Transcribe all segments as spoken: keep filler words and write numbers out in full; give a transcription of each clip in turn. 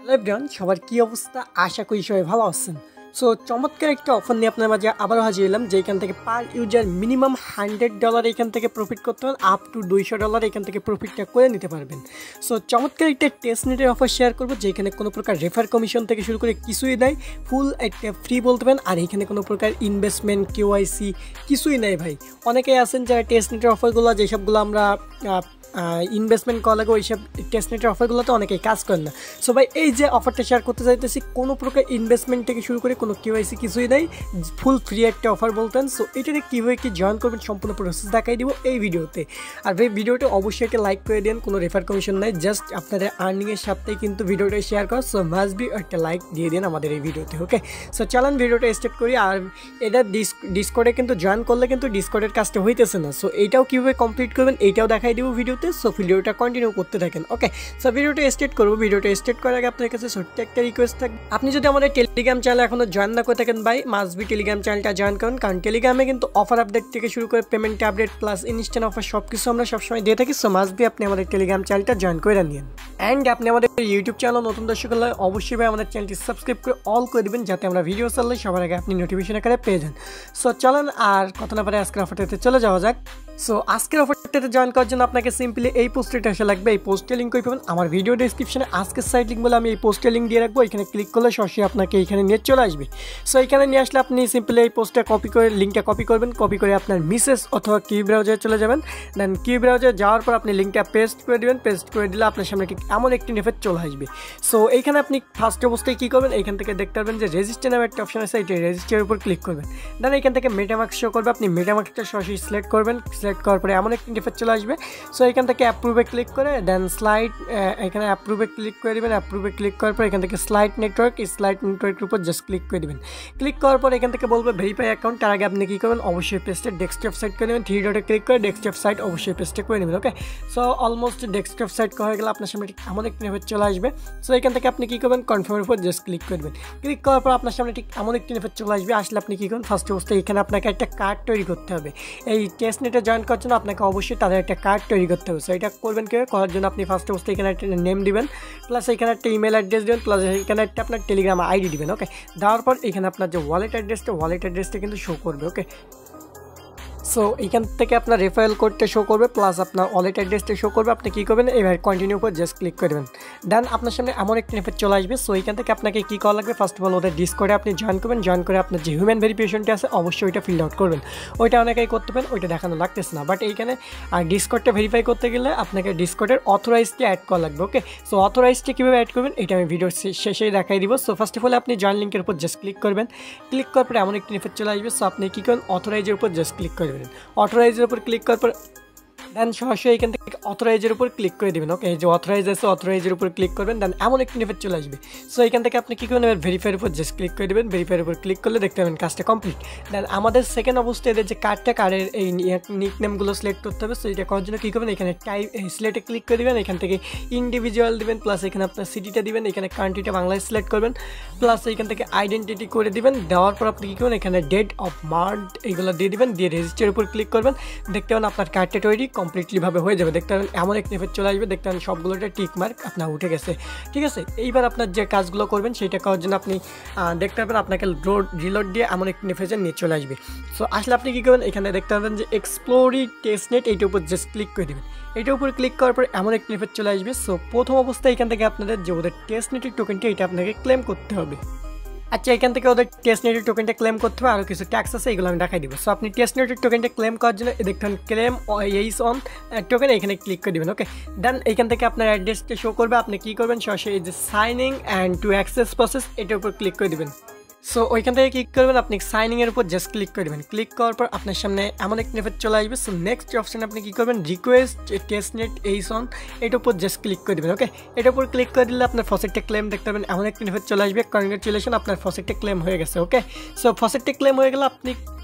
Hello everyone, সবার কি অবস্থা? আশা করি সবাই ভালো আছেন। সো চমৎকার একটা অফার নিয়ে আপনার মাঝে আবারও হাজির হলাম, যেখান থেকে per user minimum hundred dollar এখান থেকে প্রফিট করতে পারেন, আপ টু দুইশো ডলার এখান থেকে প্রফিটটা করে নিতে পারবেন। সো চমৎকার একটা টেস্ট নেটের অফার শেয়ার করবো, যেখানে কোনো প্রকার রেফার কমিশন থেকে শুরু করে কিছুই নাই, ফুল একটা ফ্রি বলতে পারেন। আর এখানে কোনো প্রকার ইনভেস্টমেন্ট কেওয়াইসি কিছুই নাই ভাই। অনেকেই আছেন যারা টেস্ট নেটের অফারগুলো যেসবগুলো আমরা ইনভেস্টমেন্ট করা লাগে, ওইসব টেস্ট নেটের অফারগুলোতে অনেকেই কাজ করেন না। সো ভাই এই যে অফারটা শেয়ার করতে চাইতেছি, কোনো প্রকার ইনভেস্টমেন্ট থেকে শুরু করে কোনো কেওয়াইসি কিছুই নাই, ফুল ফ্রি একটা অফার বলতেন। সো এটাতে কীভাবে কি জয়েন করবেন সম্পূর্ণ প্রসেস দেখাই দিব এই ভিডিওতে। আর ভাই ভিডিওটা অবশ্যই একটা লাইক করে দেন, কোনো রেফার কমিশন নাই, জাস্ট আপনাদের আর্নিংয়ের সাথেই কিন্তু ভিডিওটা শেয়ার করা। সো মাস্ট বি একটা লাইক দিয়ে দিন আমাদের এই ভিডিওতে। ওকে, সো চলেন ভিডিওটা স্টার্ট করি। আর এটা ডিস ডিসকর্ডে কিন্তু জয়েন করলে কিন্তু ডিসকর্ডের কাজটা হইতেছে না। সো এইটাও কীভাবে কমপ্লিট করবেন এইটাও দেখাই দিব ভিডিও। সো ভিডিওটা কন্টিনিউ করতে থাকেন। ওকে, সো ভিডিওটা স্টার্ট করবো। ভিডিওটা স্টার্ট করার আগে আপনার কাছে ছোট্ট একটা রিকোয়েস্ট থাকবে, আপনি যদি আমাদের টেলিগ্রাম চ্যানেল এখনো জয়েন না করে থাকেন ভাই, মাস্ট বি টেলিগ্রাম চ্যানেলটা জয়েন করুন। কারণ টেলিগ্রামে কিন্তু অফার আপডেট থেকে শুরু করে payment update plus instant offer সব কিছু আমরা সবসময় দিয়ে থাকি। সো মাস্ট বি আপনি আমাদের টেলিগ্রাম চ্যানেলটা জয়েন করে নিন। অ্যান্ড আপনি আমাদের ইউটিউব চ্যানেল নতুন দর্শক হলে অবশ্যই ভাই আমাদের চ্যানেলটি সাবস্ক্রাইব করে অল করে দেবেন, যাতে আমরা ভিডিও চাললে সবার আগে আপনি নোটিফিকেশন আকারে পেয়ে যান। সো চলেন আর কথা না পারে আজকের অফারটাতে চলে যাওয়া যাক। সো আজকের অফারটাতে জয়েন করার জন্য আপনাকে সিম্পলি এই পোস্টে আসা লাগবে। এই পোস্টের লিঙ্ক কই পাবেন আমার ভিডিও ডেসক্রিপশনে, আজকের সাইট লিঙ্ক বলে আমি এই পোস্টের লিঙ্ক দিয়ে রাখবো। এখানে ক্লিক করলে সরাসরি আপনাকে এখানে নিয়ে চলে আসবে। সো এখানে নিয়ে আসলে আপনি সিম্পলি এই পোস্টটা কপি করে লিঙ্কটা কপি করবেন, কপি করে আপনার মিসেস অথবা কিউ ব্রাউজারে চলে যাবেন। দেন কিউ ব্রাউজারে যাওয়ার পর আপনি লিঙ্কটা পেস্ট করে দেবেন। পেস্ট করে দিলে আপনার সামনে ঠিক এমন একটি ইন্টারফেস চলে আসবে। সো এইখানে আপনি ফার্স্ট অবস্থায় কী করবেন, এখান থেকে দেখতে পারবেন যে রেজিস্টার নামে একটা অপশন আছে, এই রেজিস্টারের উপর ক্লিক করবেন। দেন এখান থেকে মেটামার্ক শো করবে, আপনি মেটামার্কটা সরাসরি সিলেক্ট করবেন। সিলেক্ট করার পরে এমন একটি ইন্টারফেস চলে আসবে। সো এখান থেকে অ্যাপ্রুভে ক্লিক করে দেন স্লাইড, এখানে অ্যাপ্রুভে ক্লিক করে দেবেন। অ্যাপ্রুভে ক্লিক করার পর এখান থেকে স্লাইড নেটওয়ার্ক, এই স্লাইড নেটওয়ার্কের উপর জাস্ট ক্লিক করে দেবেন। ক্লিক করার পর এখান থেকে বলবে ভেরিফাই অ্যাকাউন্ট। তার আগে আপনি কী করবেন, অবশ্যই পেস্টের ডেস্কটপ সাইট করে নেবেন। থ্রি ডটে ক্লিক করে ডেস্কটপ সাইট অবশ্যই পেস্টে করে নেবেন। Okay, so almost desktop site হয়ে গেলে আপনার সামনে ঠিক এমন একটি ইন্টারফেস চলে আসবে। সো এখান থেকে আপনি কী করবেন, কনফার্মের উপর জাস্ট ক্লিক করবেন। ক্লিক করার পর আপনার সামনে ঠিক এমন একটি ইন্টারফেস চলে আসবে। আসলে আপনি কী করবেন, ফার্স্ট অবস্থায় এখানে আপনাকে একটা কার্ড তৈরি করতে হবে। এই টেস্ট নেটে জয়েন করার জন্য আপনাকে অবশ্যই তাদের একটা কার্ড তৈরি করতে হবে। সো এটা করবেন কীভাবে, করার জন্য আপনি ফার্স্ট অবস্থায় এখানে একটা নেম দিবেন, প্লাস এখানে একটা ইমেল অ্যাড্রেস দেবেন, প্লাস এখানে একটা আপনার টেলিগ্রাম আইডি দিবেন। ওকে, দেওয়ার পর এখানে আপনার যে ওয়ালেট অ্যাড্রেসটা ওয়ালেট অ্যাড্রেসটা কিন্তু শো করবে। ওকে, সো এখান থেকে আপনার রেফারেল কোডটা শো করবে, প্লাস আপনার ওয়ালেট অ্যাড্রেসটা শো করবে। আপনি কী করবেন, এবার কন্টিনিউ করে জাস্ট ক্লিক করবেন। দেন আপনার সামনে এমন একটা ইন্টারফেস চলে আসবে। সো এখান থেকে আপনাকে কী করা লাগবে, ফার্স্ট অফ অল ওদের ডিসকর্ডে আপনি জয়েন করবেন। জয়েন করে আপনার যে হিউম্যান ভেরিফিকেশনটা আছে অবশ্যই ওইটা ফিল আউট করবেন। ওইটা অনেকেই করতে পারেন, ওইটা দেখানো লাগতেছে না। বাট এইখানে আর ডিসকর্ডটা ভেরিফাই করতে গেলে আপনাকে ডিসকর্ডের অথরাইজটি অ্যাড করা লাগবে। ওকে, সো অথরাইজটি কীভাবে অ্যাড করবেন এটা আমি ভিডিওর শেষেই দেখাই দিব। সো ফার্স্ট অফ অল আপনি জয়েন লিঙ্কের উপর জাস্ট ক্লিক করবেন। ক্লিক করার পরে এমন একটি ইন্টারফেস চলে আসবে। সো আপনি কী করেন, অথরাইজের উপর জাস্ট ক্লিক করবেন। অথরাইজ উপর ক্লিক করার পর দেন সরাসরি এখান থেকে অথরাইজের উপর ক্লিক করে দেবেন। ওকে, এই যে অথরাইজ আছে অথরাইজের উপর ক্লিক করবেন। দেন এমন একটি ইন্টারফেস চলে আসবে। সো এখান থেকে আপনি কী করবেন, এবার ভেরিফাইয়ের উপর জাস্ট ক্লিক করে দেবেন। ভেরিফাইয়ের উপর ক্লিক করলে দেখতে পাবেন কাজটা কমপ্লিট। দেন আমাদের সেকেন্ড অবস্থায় এদের যে কার্ডটা, কার্ডের এই নিক নেমগুলো সিলেক্ট করতে হবে। সো এটা করার জন্য কী করবেন, এখানে টাইপ সিলেক্টে ক্লিক করে দেবেন। এখান থেকে ইন্ডিভিজুয়াল দেবেন, প্লাস এখানে আপনার সিটিটা দিবেন, এখানে কান্ট্রিটা বাংলাদেশ সিলেক্ট করবেন, প্লাস এখান থেকে আইডেন্টিটি করে দিবেন। দেওয়ার পর আপনি কী করবেন, এখানে ডেট অফ মার্থ এইগুলো দিয়ে দিবেন, দিয়ে রেজিস্টারের উপর ক্লিক করবেন। দেখতে পাবেন আপনার কার্ডটা তৈরি কমপ্লিটলিভাবে হয়ে যাবে। দেখতে পাবেন এমন এক ইন্টারফেস চলে আসবে। দেখতে পাবেন সবগুলোতে টিক মার্ক আপনার উঠে গেছে। ঠিক আছে, এইবার আপনার যে কাজগুলো করবেন সেইটা করার জন্য আপনি দেখতে পাবেন আপনাকে লোড রিলোড দিয়ে এমন একটি ইন্টারফেসে নিয়ে চলে আসবে। সো আসলে আপনি কী করবেন, এখানে দেখতে পাবেন যে এক্সপ্লোরি টেস্টনেট, এইটার উপর জাস্ট ক্লিক করে দেবেন। এইটার উপর ক্লিক করার পর এমন একটি ইন্টারফেস চলে আসবে। সো প্রথম অবস্থায় এখান থেকে আপনাদের যে ওদের টেস্টনেটের টোকেনটা এটা আপনাকে ক্লেম করতে হবে। আচ্ছা, এখান থেকে ওদের টেস্ট নেটের টোকেনটা ক্লেম করতে হবে, আরও কিছু ট্যাক্স আছে, এগুলো আমি দেখাই দিব। সো আপনি টেস্ট নেটের টোকেনটা ক্লেম করার জন্য দেখুন ক্লেম এইস অন টোকেন, এখানে ক্লিক করে দেবেন। ওকে, দেন এখান থেকে আপনার অ্যাড্রেসটা শো করবে। আপনি কী করবেন, সরাসরি এই যে signing and to access process এটার উপর ক্লিক করে দেবেন। সো ওইখান থেকে ক্লিক করবেন, আপনি সাইনিংয়ের উপর জাস্ট ক্লিক করে দেবেন। ক্লিক করার পর আপনার সামনে এমন একটা ইন্টারফেস চলে আসবে। সো নেক্সট অপশানে আপনি কী করবেন, request test net ace on এটার উপর জাস্ট ক্লিক করে দেবেন। ওকে, এটার উপর ক্লিক করে দিলে আপনার ফসেটটা ক্লেম দেখতে পাবেন, এমন একটা ইন্টারফেস চলে আসবে। কনগ্রাচুলেশন, আপনার ফসেটটা ক্লেম হয়ে গেছে। ওকে, সো ফসেটটা ক্লেম হয়ে গেলে আপনি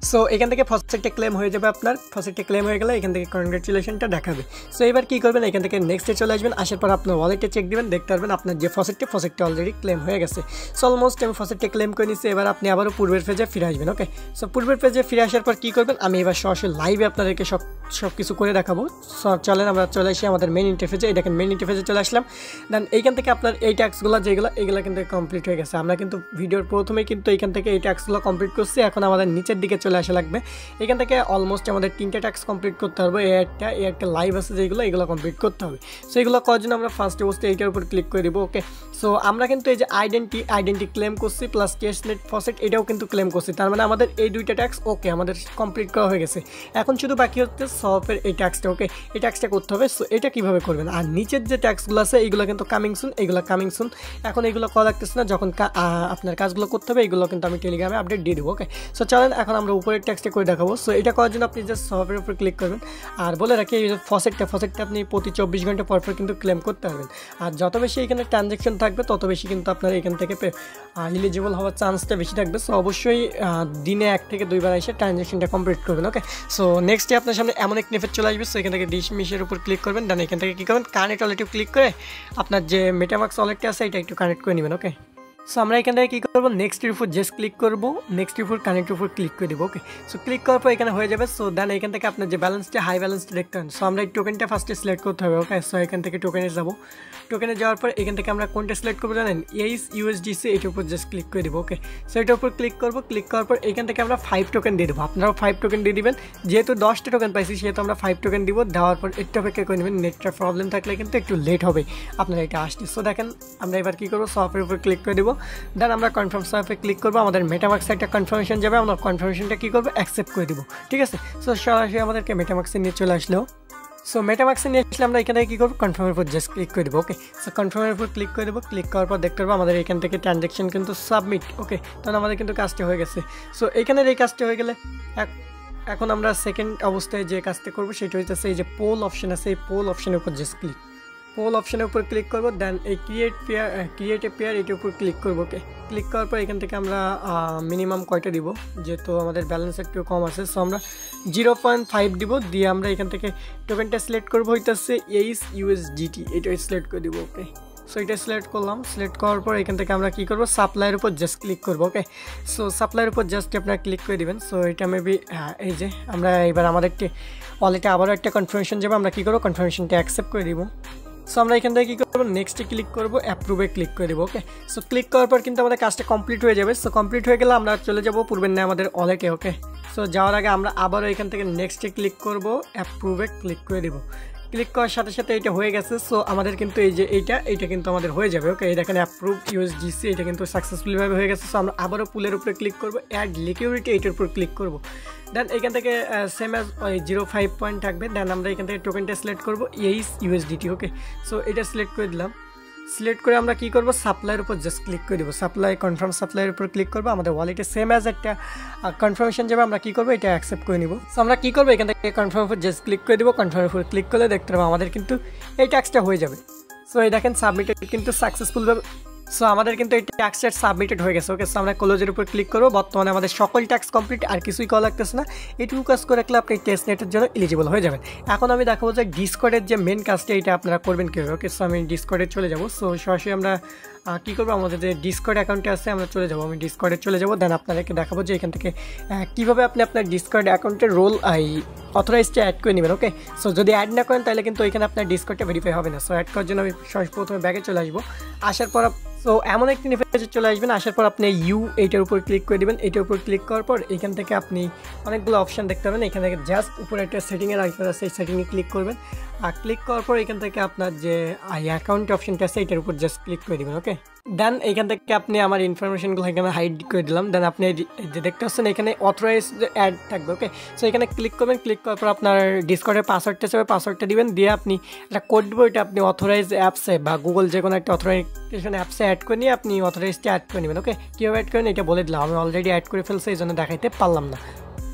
সো এখান থেকে ফসেটটা ক্লেম হয়ে যাবে, আপনার ফসেটটা ক্লেম হয়ে গেলে এখান থেকে কনগ্রাচুলেশনটা দেখাবে। সো এবার কী করবেন, এখান থেকে নেক্সটে চলে আসবেন, আসার পর আপনার ওয়ালেটে চেক দিবেন, দেখতে পারবেন আপনার যে ফসেটটা ফসেটটা অলরেডি ক্লেম হয়ে গেছে। সো অলমোস্ট আমি ফসেটটা ক্লেম করে নিচ্ছি। এবার আপনি আবারও পূর্বের পেজে ফিরে আসবেন। ওকে, সো পূর্বের পেজে ফিরে আসার পর কী করবেন, আমি এবার সরাসরি লাইভে আপনাদেরকে সব সব কিছু করে দেখাবো। সো চলেন আমরা চলে আসি আমাদের মেন ইন্টারফেসে। এই দেখেন মেন ইন্টারফেসে চলে আসলাম। দেন এইখান থেকে আপনার এই ট্যাক্সগুলো যেগুলো এগুলো কিন্তু কমপ্লিট হয়ে গেছে। আমরা কিন্তু ভিডিওর প্রথমেই কিন্তু এইখান থেকে এই ট্যাক্সগুলো কমপ্লিট করছি। এখন আমাদের নিচের দিকে চলে আসা লাগবে। এখান থেকে অলমোস্ট আমাদের তিনটে ট্যাক্স কমপ্লিট করতে হবে। এই একটা এই একটা লাইভ আছে যেগুলো, এগুলো কমপ্লিট করতে হবে। সো এগুলো করার জন্য আমরা ফার্স্ট অবস্থায় এইটার উপর ক্লিক করে দেবো। ওকে, সো আমরা কিন্তু এই যে আইডেন্টি আইডেন্টি ক্লেম করছি প্লাস টেস্টনেট ফসেট এটাও কিন্তু ক্লেম করছি। তার মানে আমাদের এই দুইটা ট্যাক্স ওকে আমাদের কমপ্লিট করা হয়ে গেছে। এখন শুধু বাকি হচ্ছে সফের এই ট্যাক্সটা। ওকে, এই ট্যাক্সটা করতে হবে। সো এটা কীভাবে করবেন, আর নিচের যে ট্যাক্সগুলো আছে এইগুলো কিন্তু কামিং সুন, এইগুলো কামিং সুন। এখন এইগুলো করা লাগতেছে না, যখন আপনার কাজগুলো করতে হবে এইগুলো কিন্তু আমি টেলিগ্রামে আপডেট দিয়ে দেবো। ওকে, সো চলেন এখন আমরা উপরের ট্যাক্সটা করে দেখাবো। সো এটা করার জন্য আপনি জাস্ট সফের উপর ক্লিক করবেন। আর বলে রাখি এই যে ফসেটটা ফসেটটা আপনি প্রতি চব্বিশ ঘন্টা পর পর কিন্তু ক্লেম করতে পারবেন। আর যত বেশি এখানে ট্রানজ্যাকশন থাকবে তত বেশি কিন্তু আপনার এখান থেকে এলিজিবল হওয়ার চান্সটা বেশি থাকবে। সো অবশ্যই দিনে এক থেকে দুইবার এসে ট্রানজ্যাকশনটা কমপ্লিট করবেন। ওকে, সো নেক্সটে আপনার সামনে এমন এক নিফেট চলে আসবে। সো এখান থেকে ডিসমিসের উপর ক্লিক করবেন। দেন এখান থেকে কী করবেন, কানেক্ট ওয়ালেটে ক্লিক করে আপনার যে মেটামাক্স ওয়ালেটটা আছে এটা একটু কানেক্ট করে নেবেন। ওকে, সো আমরা এখান থেকে কী করবো, নেক্সটের উপর জাস্ট ক্লিক করবো, নেক্সটের উপর কানেক্টের উপর ক্লিক করে দেবো। ওকে, সো ক্লিক করার পর এখানে হয়ে যাবে। সো দেন এখান থেকে আপনার যে ব্যালেন্সটা হাই ব্যালেন্সটা দেখতে হবে। সো আমরা এই টোকেনটা ফার্স্টে সিলেক্ট করতে হবে। ওকে, সো এখান থেকে টোকেনে যাবো। টোকেনে যাওয়ার পর এখান থেকে আমরা কোনটা সিলেক্ট করবো জানেন, এইচ ইউএসডিসি এটার উপর জাস্ট ক্লিক করে দেবো। ওকে, সো এটার উপর ক্লিক করবো। ক্লিক করার পর এখান থেকে আমরা ফাইভ টোকেন দিয়ে দেবো। আপনারাও ফাইভ টোকেন দিয়ে দিবেন। যেহেতু দশটা টোকেন পাইছি সেহেতু আমরা ফাইভ টোকেন দিব। দেওয়ার পর একটু অপেক্ষা করে নেবেন, নেটটার প্রবলেম থাকলে কিন্তু একটু লেট হবে আপনারা এটা আসতে। সো দেখেন আমরা এবার কী করবো, সফের উপর ক্লিক করে দেবো। দেন আমরা কনফার্ম সার্ভে ক্লিক করবো। আমাদের মেটামাক্স একটা কনফার্মেশন যাবে, আমরা কনফার্মেশনটা কী করবো, অ্যাকসেপ্ট করে দেবো। ঠিক আছে, সো সরাসরি আমাদেরকে মেটামাক্সে নিয়ে চলে আসলো। সো মেটামাক্সে নিয়ে আসলে আমরা এখান থেকে কী করবো, কনফার্মের উপর জাস্ট ক্লিক করে দেবো। ওকে, সো কনফার্মের উপর ক্লিক করে দেবো। ক্লিক করার পর দেখতে পারবো আমাদের এখান থেকে ট্রানজ্যাকশন কিন্তু সাবমিট। ওকে, তখন আমাদের কিন্তু কাজটা হয়ে গেছে। সো এখানের এই কাজটা হয়ে গেলে এক এখন আমরা সেকেন্ড অবস্থায় যে কাজটা করবো সেটা হচ্ছে এই যে পোল অপশন আছে, এই পোল অপশনের উপর জাস্ট ক্লিক পোল অপশনের উপর ক্লিক করবো। দেন এই create pair create a pair এটার উপর ক্লিক করবো। ওকে, ক্লিক করার পর এখান থেকে আমরা মিনিমাম কয়টা দিব, যেহেতু আমাদের ব্যালেন্স একটু কম আছে। সো আমরা জিরো পয়েন্ট ফাইভ দিব। দিয়ে আমরা এখান থেকে টোকেনটা সিলেক্ট করবো হইতেছে এইচ ইউএসডিটি, এটা সিলেক্ট করে দিব। ওকে, সো এটা সিলেক্ট করলাম। সিলেক্ট করার পর এখান থেকে আমরা কী করবো, সাপ্লাইয়ের উপর জাস্ট ক্লিক করবো। ওকে, সো সাপ্লাইয়ের উপর জাস্ট আপনারা ক্লিক করে দেবেন। সো এটা মেবি হ্যাঁ এই যে আমরা এবার আমাদের ওয়ালেটে আবারও একটা কনফার্মেশন যাবে। আমরা কী করবো, কনফার্মেশনটা অ্যাকসেপ্ট করে দিব। সো আমরা এখান থেকে কী করবো, নেক্সটে ক্লিক করবো, অ্যাপ্রুভে ক্লিক করে দেবো। ওকে, সো ক্লিক করার পর কিন্তু আমাদের কাজটা কমপ্লিট হয়ে যাবে। সো কমপ্লিট হয়ে গেলে আমরা চলে যাবো পূর্বের নেই আমাদের ওয়ালেটে। ওকে, সো যাওয়ার আগে আমরা আবারও এখান থেকে নেক্সটে ক্লিক করবো, অ্যাপ্রুভে ক্লিক করে দেবো। ক্লিক করার সাথে সাথে এটা হয়ে গেছে। সো আমাদের কিন্তু এই যে এইটা এইটা কিন্তু আমাদের হয়ে যাবে। ওকে, এই দেখেন অ্যাপ্রুভ ইউএসডিসি এটা কিন্তু সাকসেসফুলিভাবে হয়ে গেছে। সো আমরা আবারও পুলের উপরে ক্লিক করবো, অ্যাড লিকিউরিটি এইটার উপর ক্লিক করবো। দেন এখান থেকে সেম অ্যাজ ওই জিরো ফাইভ পয়েন্ট থাকবে। দেন আমরা এখান থেকে টোকেনটা সিলেক্ট করবো, এইচ ইউএসডিটি। ওকে, সো এটা সিলেক্ট করে দিলাম। সিলেক্ট করে আমরা কী করবো, সাপ্লাইয়ের উপর জাস্ট ক্লিক করে দেবো। সাপ্লাই কনফার্ম সাপ্লাইয়ের উপর ক্লিক করবো। আমাদের ওয়ালেটে সেম অ্যাজ একটা কনফার্মেশন যাবে, আমরা কী করবো, এটা অ্যাকসেপ্ট করে নিব। সো আমরা কী করবো, এখান থেকে কনফার্মের উপর জাস্ট ক্লিক করে দেবো। কনফার্মের উপর ক্লিক করলে দেখতে পাবো আমাদের কিন্তু এই ট্যাক্সটা হয়ে যাবে। সো এই দেখেন সাবমিটেড কিন্তু সাকসেসফুলভাবে। সো আমাদের কিন্তু এই ট্যাক্সটা সাবমিটেড হয়ে গেছে। ওকে, সো আমরা ক্লোজের উপর ক্লিক করবো। বর্তমানে আমাদের সকল ট্যাক্স কমপ্লিট, আর কিছুই করা লাগতেছে না। এইটুকু কাজ করে রাখলে আপনি টেস্ট নেটের জন্য এলিজিবল হয়ে যাবেন। এখন আমি দেখাবো যে ডিসকর্ডের যে মেন কাজটা এটা আপনারা করবেন কীভাবে। ওকে, সো আমি ডিসকর্ডে চলে যাবো। সো সরাসরি আমরা কী করবো, আমাদের যে ডিসকর্ড অ্যাকাউন্টে আছে আমরা চলে যাবো। আমি ডিসকর্ডে চলে যাবো। দেন আপনাদেরকে দেখাবো যে এখান থেকে কীভাবে আপনি আপনার ডিসকর্ড অ্যাকাউন্টের রোল এই অথরাইজটা অ্যাড করে নেবেন। ওকে, সো যদি অ্যাড না করেন তাহলে কিন্তু ওইখানে আপনার ডিসকর্ডটা ভেরিফাই হবে না। সো অ্যাড করার জন্য আমি প্রথমে ব্যাগে চলে আসবো। আসার পর সো এমন একটি নিফেজে চলে আসবেন। আসার পর আপনি ইউ এইটার উপর ক্লিক করে দেবেন। এইটার উপর ক্লিক করার পর এখান থেকে আপনি অনেকগুলো অপশান দেখতে পাবেন। এখান থেকে জাস্ট উপরে একটা সেটিংয়ের আইকন আছে, এই সেটিংয়ে ক্লিক করবেন। আর ক্লিক করার পর এখান থেকে আপনার যে অ্যাকাউন্ট অপশানটা আছে এটার উপর জাস্ট ক্লিক করে দেবেন। ওকে, দেন এখান থেকে আপনি আমার ইনফরমেশনগুলো এখানে হাইড করে দিলাম। দেন আপনি যে দেখতে পাচ্ছেন এখানে অথরাইজ অ্যাড থাকবে। ওকে, সো এখানে ক্লিক করবেন। ক্লিক করার পর আপনার ডিসকর্ডের পাসওয়ার্ডটা চাবে, পাসওয়ার্ডটা দিবেন। দিয়ে আপনি একটা কোড দেবো, এটা আপনি অথরাইজ অ্যাপসে বা গুগল যে কোনো একটা অথরাইজেশন অ্যাপসে অ্যাড করে নিয়ে আপনি অথরাইজটা অ্যাড করে নেবেন। ওকে, কীভাবে অ্যাড করেন এটা বলে দিলাম, আমি অলরেডি অ্যাড করে ফেলছি, এই জন্য দেখাইতে পারলাম না।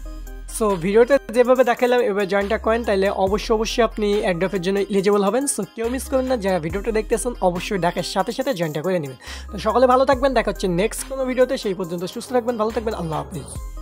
সো ভিডিওতে যেভাবে দেখালাম এবার জয়েনটা করেন, তাহলে অবশ্যই অবশ্যই আপনি অ্যাড্রপের জন্য এলিজিবল হবেন। সো কেউ মিস করবেন না, যারা ভিডিওটা দেখতেছেন অবশ্যই দেখার সাথে সাথে জয়েনটা করে নেবেন। তো সকলে ভালো থাকবেন, দেখা হচ্ছে নেক্সট কোনো ভিডিওতে। সেই পর্যন্ত সুস্থ থাকবেন, ভালো থাকবেন, আল্লাহ হাফিজ।